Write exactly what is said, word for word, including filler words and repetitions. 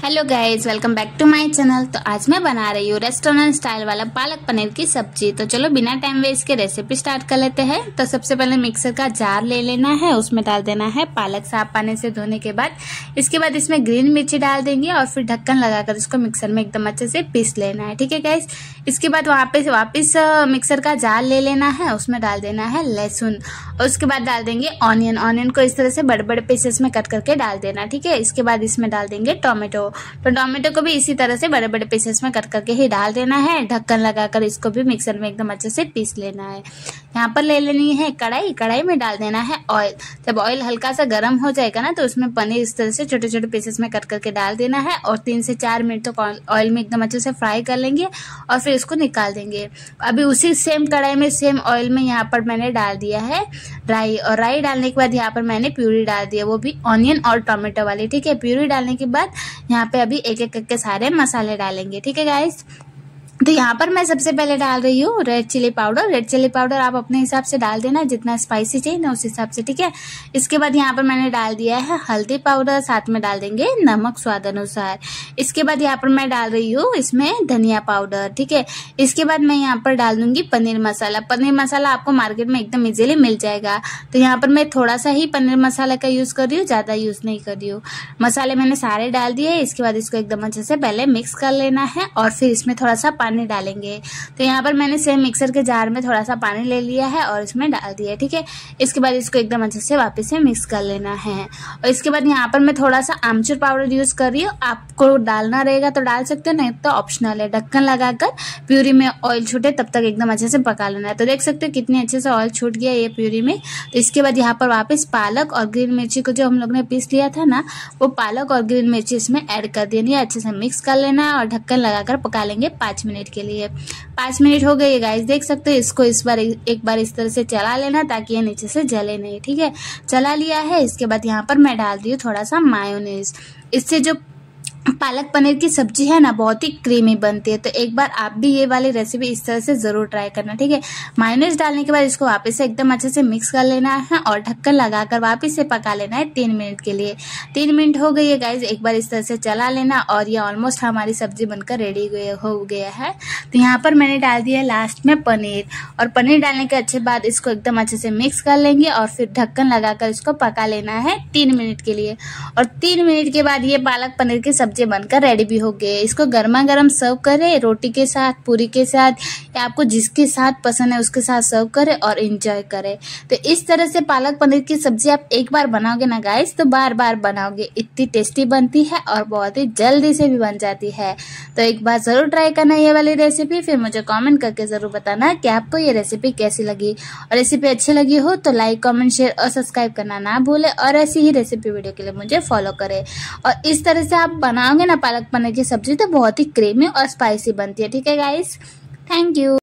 Hello guys, welcome back to my channel. तो आज मैं बना रही हूँ रेस्टोरेंट स्टाइल वाला पालक पनीर की सब्जी। तो चलो बिना टाइम वेस्ट के रेसिपी स्टार्ट कर लेते हैं। तो सबसे पहले मिक्सर का जार ले लेना है, उसमें डाल देना है पालक साफ पानी से धोने के बाद। इसके बाद इसमें ग्रीन मिर्ची डाल देंगे और फिर ढक्कन लगाकर इसको मिक्सर में एकदम अच्छे से पीस लेना है। ठीक है गाइज। इसके बाद वहाँ पे वापिस मिक्सर का जार ले लेना है, उसमें डाल देना है लहसुन और उसके बाद डाल देंगे ऑनियन। ऑनियन को इस तरह से बड़े बड़े पीसेस में कट करके डाल देना। ठीक है। इसके बाद इसमें डाल देंगे टोमेटो। तो टोमेटो को भी इसी तरह से बड़े बड़े पीसेस में कट करके ही डाल देना है। ढक्कन लगाकर इसको भी मिक्सर में एकदम अच्छे से पीस लेना है। यहाँ पर ले लेनी है कढ़ाई। कढ़ाई में डाल देना है ऑयल। जब ऑयल हल्का सा गर्म हो जाएगा ना, तो उसमें पनीर इस तरह से छोटे छोटे पीसेस में कट करके डाल देना है और तीन से चार मिनट तक तो ऑयल में एकदम अच्छे से फ्राई कर लेंगे और फिर इसको निकाल देंगे। अभी उसी सेम कढ़ाई में सेम ऑयल में यहाँ पर मैंने डाल दिया है राई, और राई डालने के बाद यहाँ पर मैंने प्यूरी डाल दिया, वो भी ऑनियन और टोमेटो वाली। ठीक है। प्यूरी डालने के बाद यहाँ पे अभी एक एक करके सारे मसाले डालेंगे। ठीक है गाइस। तो यहाँ पर मैं सबसे पहले डाल रही हूँ red chili powder. Red chili powder आप अपने हिसाब से डाल देना, जितना स्पाइसी चाहिए ना उस हिसाब से। ठीक है। इसके बाद यहाँ पर मैंने डाल दिया है हल्दी पाउडर, साथ में डाल देंगे नमक स्वाद अनुसार। इसके बाद यहाँ पर मैं डाल रही हूँ इसमें धनिया पाउडर। ठीक है। इसके बाद मैं यहाँ पर डाल दूंगी पनीर मसाला। पनीर मसाला आपको मार्केट में एकदम इजीली मिल जाएगा। तो यहाँ पर मैं थोड़ा सा ही पनीर मसाला का यूज कर रही हूँ, ज्यादा यूज नहीं कर रही हूँ। मसाले मैंने सारे डाल दिए। इसके बाद इसको एकदम अच्छे से पहले मिक्स कर लेना है और फिर इसमें थोड़ा सा पानी डालेंगे। तो यहाँ पर मैंने सेम मिक्सर के जार में थोड़ा सा पानी ले लिया है और इसमें डाल दिया। ठीक है। इसके बाद इसको एकदम अच्छे से वापस से मिक्स कर लेना है। और इसके बाद यहाँ पर मैं थोड़ा सा आमचूर पाउडर यूज कर रही हूँ। आपको डालना रहेगा तो डाल सकते हो, नहीं तो ऑप्शनल है। ढक्कन लगाकर प्यूरी में ऑयल छूटे तब तक एकदम अच्छे से पका लेना है। तो देख सकते हो कितने अच्छे से ऑयल छूट गया ये प्यूरी में। तो इसके बाद यहाँ पर वापस पालक और ग्रीन मिर्ची को जो हम लोग ने पीस लिया था ना, वो पालक और ग्रीन मिर्ची इसमें ऐड कर देनी है। अच्छे से मिक्स कर लेना है और ढक्कन लगाकर पका लेंगे पाँच मिनट के लिए। पाँच मिनट हो गए गाइस, देख सकते हो। इसको इस बार एक बार इस तरह से चला लेना ताकि ये नीचे से जले नहीं। ठीक है। चला लिया है। इसके बाद यहाँ पर मैं डाल दी हूँ थोड़ा सा मायोनीज। इससे जो पालक पनीर की सब्जी है ना, बहुत ही क्रीमी बनती है। तो एक बार आप भी ये वाली रेसिपी इस तरह से जरूर ट्राई करना। ठीक है। मायोनीज डालने के बाद इसको वापस से एकदम अच्छे से मिक्स कर लेना है और ढक्कन लगाकर वापस से पका लेना है तीन मिनट के लिए। तीन मिनट हो गई है गाइज, एक बार इस तरह से चला लेना और ये ऑलमोस्ट हमारी सब्जी बनकर रेडी हो गया है। तो यहाँ पर मैंने डाल दिया लास्ट में पनीर, और पनीर डालने के अच्छे बाद इसको एकदम अच्छे से मिक्स कर लेंगे और फिर ढक्कन लगाकर इसको पका लेना है तीन मिनट के लिए। और तीन मिनट के बाद ये पालक पनीर की सब्जी बनकर रेडी भी हो गए। इसको गर्मा गर्म सर्व करें, रोटी के साथ, पूरी के साथ, या आपको जिसके साथ पसंद है उसके साथ सर्व करें और एंजॉय करें। तो इस तरह से पालक पनीर की सब्जी आप एक बार बनाओगे ना गाइस, तो बार बार बनाओगे। इतनी टेस्टी बनती है और बहुत ही जल्दी से भी बन जाती है। तो एक बार जरूर ट्राई करना ये वाली रेसिपी, फिर मुझे कमेंट करके जरूर बताना कि आपको ये रेसिपी कैसी लगी। और रेसिपी अच्छी लगी हो तो लाइक, कमेंट, शेयर और सब्सक्राइब करना ना भूले। और ऐसी ही रेसिपी वीडियो के लिए मुझे फॉलो करें। और इस तरह से आप बनाओगे ना पालक पनीर की सब्जी, तो बहुत ही क्रीमी और स्पाइसी बनती है। ठीक है गाइस। Thank you.